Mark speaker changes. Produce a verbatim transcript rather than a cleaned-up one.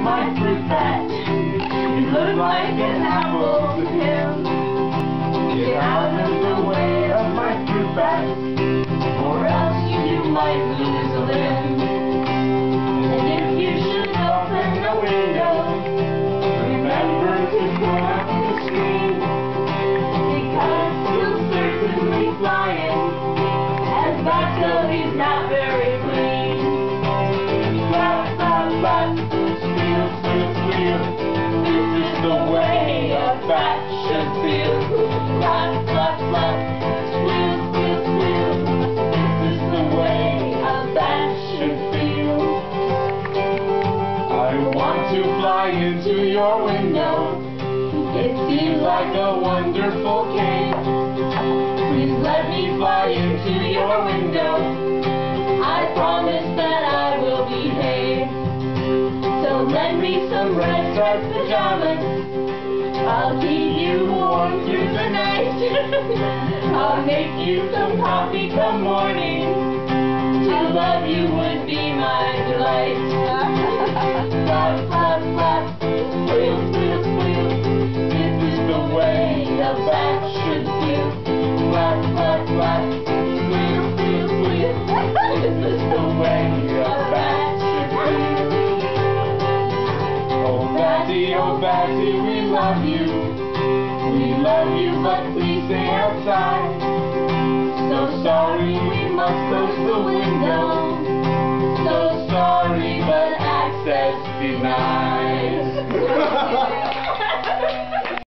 Speaker 1: my fruit bat. You look like an apple to him. Get out of the way of my fruit bat, or else you might lose a limb. And if you should open the window, remember to put up the screen, because he'll certainly fly in, and that's though he's not very clean. Flap, flap, flap, squeal, squeal, squeal. This is the way a bat should feel. Flap, flap, flap, squeal, squeal, squeal. This is the way a bat should feel. I want to fly into your window. It seems like a wonderful cave. Please let me fly into your window. I promise that I will behave. So lend me some red striped pajamas. I'll keep you warm through the night. I'll make you some coffee come morning. To love you would be my delight. Flap, flap, flap, squeal, squeal, squeal. This is the way a bat should feel. Flap, flap, flap, squeal, squeal, squeal. This is the way a bat should feel. Oh Batty, oh Batty, we love you. We love you, but please stay outside. So sorry, we must close the window. So sorry, but access denied.